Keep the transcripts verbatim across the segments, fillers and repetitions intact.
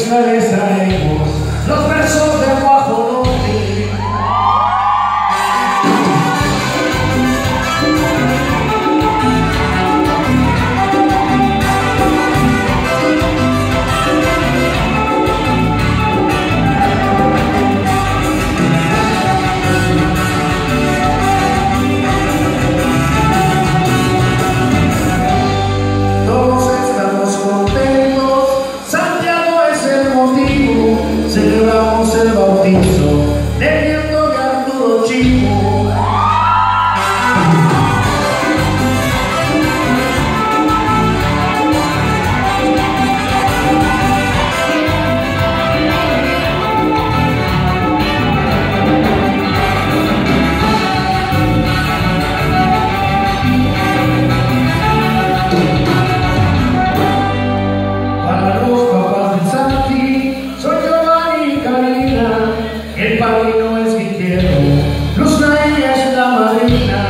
fiesta les traemos los versos del guajolote. Celebramos el bautizo del nieto de Arturo Chico. Para los papás de Santi, soy el padrino es Guillermo, Luz Nadia es la madrina.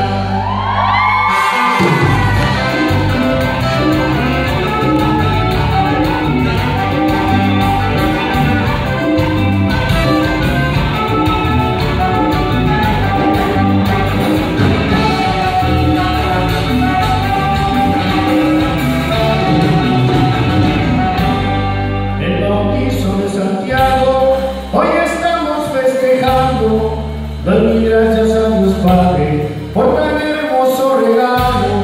El bautizo de Santiago, hoy estamos festejando. Doy gracias a Dios Padre por tan hermoso regalo.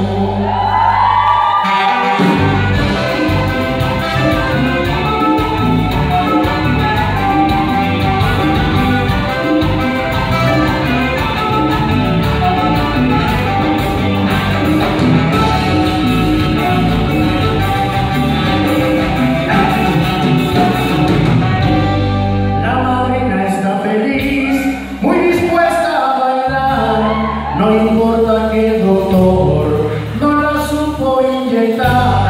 La madrina está feliz, muy dispuesta a bailar. No importa que el doctor no la supo inyectar.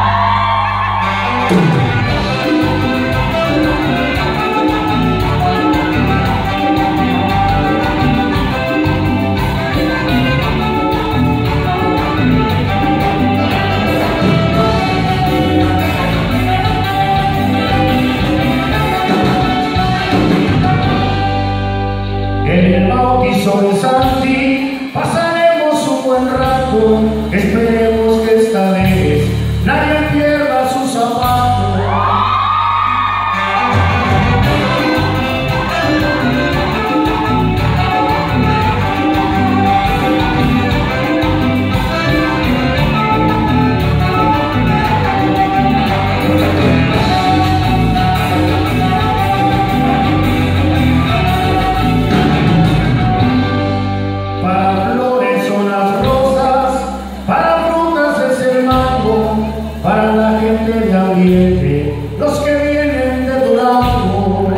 En el bautizo de Santi pasaremos un buen rato. Esperemos que esta vez nadie pierda sus zapatos. Para flores son las rosas, para frutas es el mango, para la gente de ambiente, los que vienen de Durango.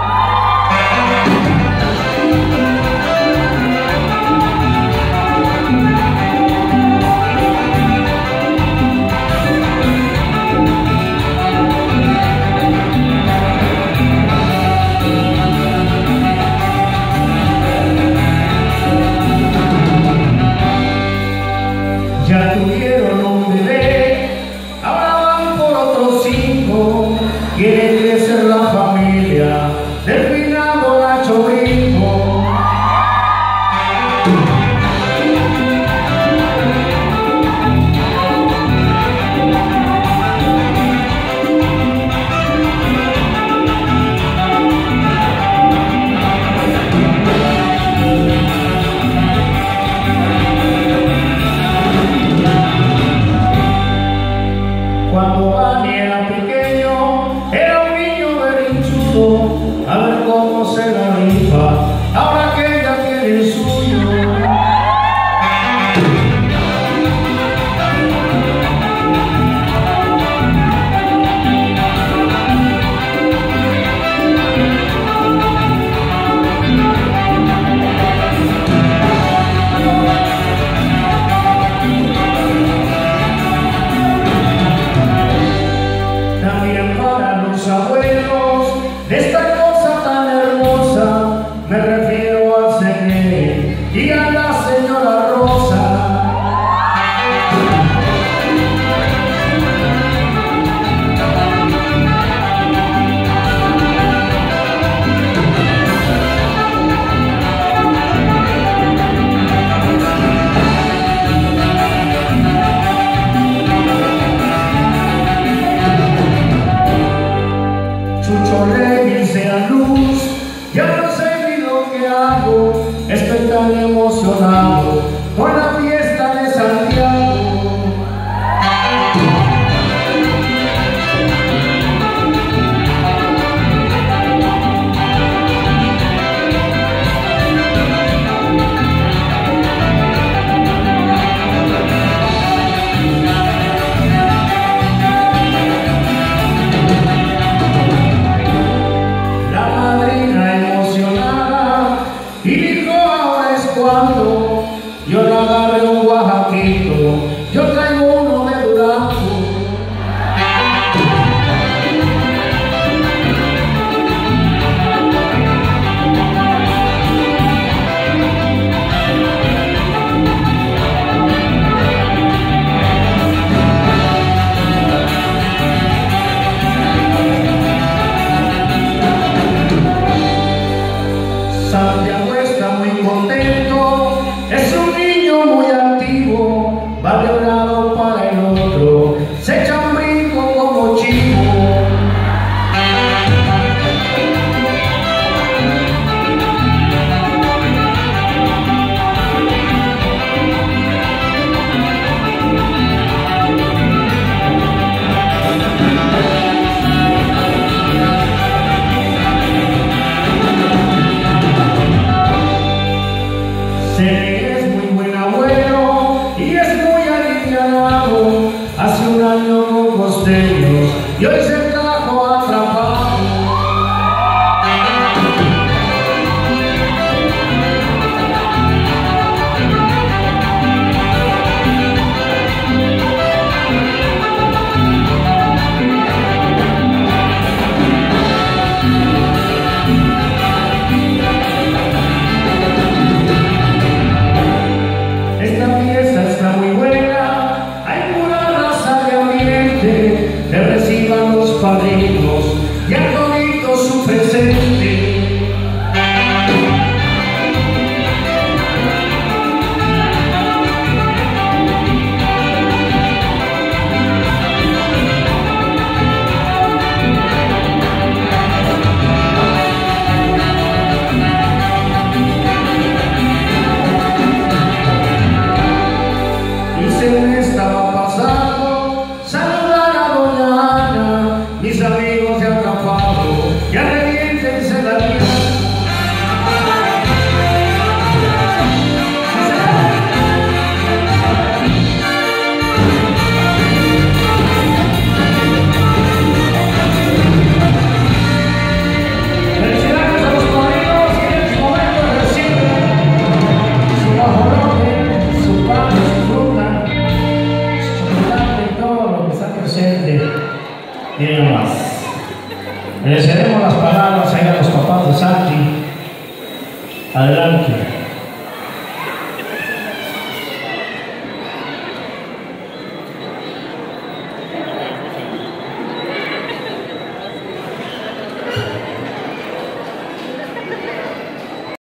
Ya tuvieron un bebé, ahora van por otros cinco. Quiere crecer la familia del finado Nacho Brinco. Cuando Dani era pequeño, era un niño berrinchudo. A ver cómo se la rifa, ahora que ya tiene el suyo. También para los abuelos de esta cosa tan hermosa, me refiero a Cené y a la señora Rosa. emocionado con la fiesta de Santiago. Y dijo, ahora es cuando yo no agarré un guajaquito, yo traigo uno de Durango. Santiago está muy contento, es un niño muy activo, va de un lado para el otro, se echa un brinco como chivo. Es muy buen abuelo y es muy alivianado. Hace un año con costeños y hoy se trajo atrapado. Esta fiesta está muy buena, hay pura raza de ambiente, que reciban los padrinos y a toditos su presente. Se me estaba pasando saludar a doña Ana, mis amigos de atrapado, ya reviéntense la vida. Felicidades a los padrinos y en este momento reciben su guajolote, su pan, su fruta, todo lo que está presente. Miren más. Le cedemos las palabras ahí a los papás de Santi. Adelante.